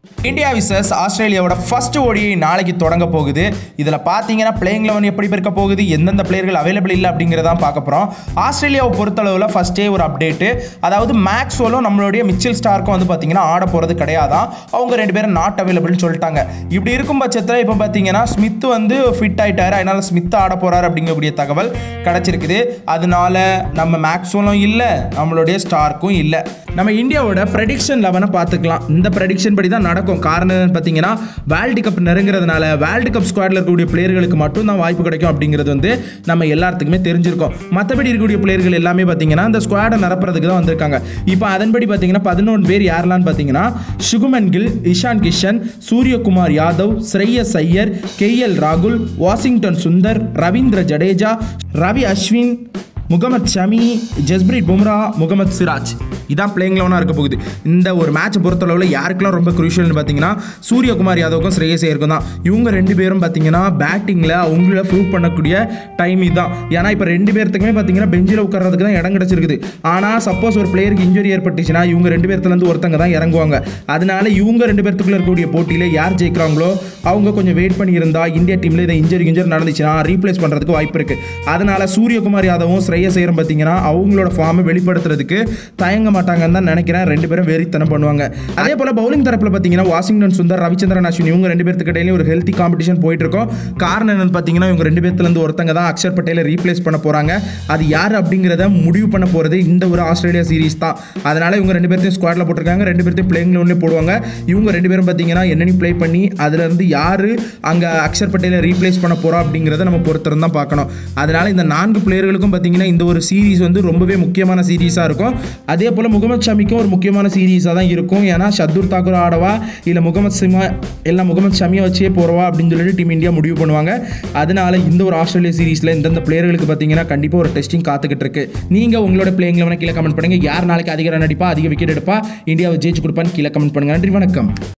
India versus ஆஸ்திரேலியாவோட first ஓடி நாளைக்கு தொடங்க போகுது. இதில் பார்த்தீங்கன்னா பிளேயிங் 11 எப்படி இருக்க போகுது, எந்தெந்த பிளேயர்கள் அவைலபிள் இல்லை அப்படிங்கிறதான் பார்க்க போகிறோம். ஆஸ்திரேலியாவை பொறுத்தளவில் ஃபர்ஸ்டே ஒரு அப்டேட்டு, அதாவது மேக்ஸ்வெலும் நம்மளுடைய மிச்சல் ஸ்டார்க்கும் வந்து பார்த்தீங்கன்னா ஆட போகிறது கிடையாதான். அவங்க 2 பேரும் நாட் அவைலபிள்னு சொல்லிட்டாங்க. இப்படி இருக்கும் பட்சத்தில் இப்போ பார்த்தீங்கன்னா ஸ்மித் வந்து ஃபிட் ஆகிட்டாரு, அதனால் ஸ்மித் ஆட போகிறாரு அப்படிங்கக்கூடிய தகவல் கிடச்சிருக்குது. அதனால நம்ம மேக்ஸ்வெலும் இல்லை, நம்மளுடைய ஸ்டார்க்கும் இல்லை. நம்ம இந்தியாவோட ப்ரெடிக்ஷன் 11 பார்த்துக்கலாம். இந்த ப்ரெடிக்ஷன் படி தான் நடக்கும். காரணம் பார்த்தீங்கன்னா வேர்ல்டு கப் நெருங்கிறதுனால வேர்ல்டு கப் ஸ்குவாடில் இருக்கக்கூடிய பிளேயர்களுக்கு மட்டும் தான் வாய்ப்பு கிடைக்கும் அப்படிங்கிறது வந்து நம்ம எல்லாத்துக்குமே தெரிஞ்சிருக்கும். மற்றபடி இருக்கக்கூடிய பிளேயர்கள் எல்லாமே பார்த்தீங்கன்னா இந்த ஸ்குவாடை நிரப்புறதுக்கு தான் வந்திருக்காங்க. இப்போ அதன்படி பார்த்தீங்கன்னா 11 பேர் யாரெல்லாம் பார்த்தீங்கன்னா சுகுமன் கில், இஷான் கிஷன், சூரியகுமார் யாதவ், ஸ்ரேயஸ் ஐயர், KL ராகுல், வாஷிங்டன் சுந்தர், ரவீந்திர ஜடேஜா, ரவி அஸ்வின், முகமது ஷமி, ஜஸ்பிரீத் பும்ரா, முகமது சிராஜ். இதான் பிளேயிங் 11 இருக்க போகுது. இந்த ஒரு மேட்சை பொறுத்தளவில் யாருக்கெல்லாம் ரொம்ப குரூஷியல்னு பார்த்தீங்கன்னா சூரியகுமார் யாதவுக்கும் ஸ்ரேயஸ் ஐயருக்கும் தான். இவங்க 2 பேரும் பார்த்தீங்கன்னா பேட்டிங்கில் அவங்கள ப்ரூவ் பண்ணக்கூடிய டைம் இதுதான். ஏன்னா இப்போ 2 பேர்த்துக்குமே பார்த்தீங்கன்னா பெஞ்சில் உட்கார்றதுக்கு தான் இடம் கிடச்சிருக்குது. ஆனால் சப்போஸ் ஒரு பிளேயருக்கு இன்ஜுரி ஏற்பட்டுச்சுன்னா இவங்க 2 பேர்த்துலேருந்து ஒருத்தங்க தான் இறங்குவாங்க. அதனால இவங்க 2 பேர்த்துக்குள்ள இருக்கக்கூடிய போட்டியில் யார் ஜெயிக்கிறாங்களோ அவங்க கொஞ்சம் வெயிட் பண்ணியிருந்தா இந்தியா டீமில் இதை இன்ஜுரி நடந்துச்சுன்னா ரீப்ளேஸ் பண்ணுறதுக்கு வாய்ப்பு இருக்குது. அதனால சூரியகுமார் யாதவும் ஸ்ரேயஸ் ஐயரும் பார்த்தீங்கன்னா அவங்களோட ஃபார்மை வெளிப்படுத்துறதுக்கு தயங்க மாட்டாங்கன்னு தான் நினைக்கிறேன். 2 பேரும் வெறித்தனம் பண்ணுவாங்க. அதே போல பவுலிங் தரப்பில் பார்த்தீங்கன்னா வாஷிங்டன் சுந்தர், ரவிச்சந்திரன் அஸ்வின் இவங்க 2 பேருக்கு இடையில ஒரு ஹெல்த்தி காம்படிஷன் போயிட்டு இருக்கும். காரணம் என்னன்னு பார்த்தீங்கன்னா இவங்க 2 பேர்த்துலேருந்து ஒருத்தங்க தான் அக்ஷர் பட்டேலை ரீப்ளேஸ் பண்ண போறாங்க. அது யார் அப்படிங்கிறத முடிவு பண்ண போறது இந்த ஒரு ஆஸ்திரேலியா சீரிஸ் தான். அதனால இவங்க 2 பேர்த்தையும் ஸ்குவாட்ல போட்டிருக்காங்க. 2 பேர்த்தையும் பிளேயிங் 11 போடுவாங்க. இவங்க 2 பேரும் பார்த்தீங்கன்னா என்னென்னு ப்ளே பண்ணி அதுல இருந்து யாரு அங்க அக்ஷர் பட்டேலை ரீப்ளேஸ் பண்ண போறா அப்படிங்கிறத நம்ம பொறுத்திருந்து தான் பார்க்கணும். அதனால இந்த 4 பிளேயர்களுக்கும் பார்த்தீங்கன்னா இந்த ஒரு சீரிஸ் வந்து ரொம்பவே முக்கியமான சீரிஸாக இருக்கும். அதே போல் முகமது ஷமிக்கும் ஒரு முக்கியமான சீரிஸாக தான் இருக்கும். ஏன்னா ஷர்துல் தாக்கூர் ஆடவா இல்லை முகமது ஷமியை வச்சே போறவா அப்படின்னு சொல்லிட்டு டீம் இந்தியா முடிவு பண்ணுவாங்க. அதனால இந்த ஒரு ஆஸ்திரேலியா சீரிஸில் இந்தந்த பிளேயர்களுக்கு பார்த்தீங்கன்னா கண்டிப்பாக ஒரு டெஸ்டிங் காத்துக்கிட்டு இருக்கு. நீங்கள் உங்களோட பிளேயிங் 11 கீழே கமெண்ட் பண்ணுங்க. யார் நாளைக்கு அதிக ரன் அடிப்பா, அதிக விக்கெட் எடுப்பா, இந்தியாவை ஜெயிச்சு கொடுப்பான்னு கீழே கமெண்ட் பண்ணுங்க. நன்றி, வணக்கம்.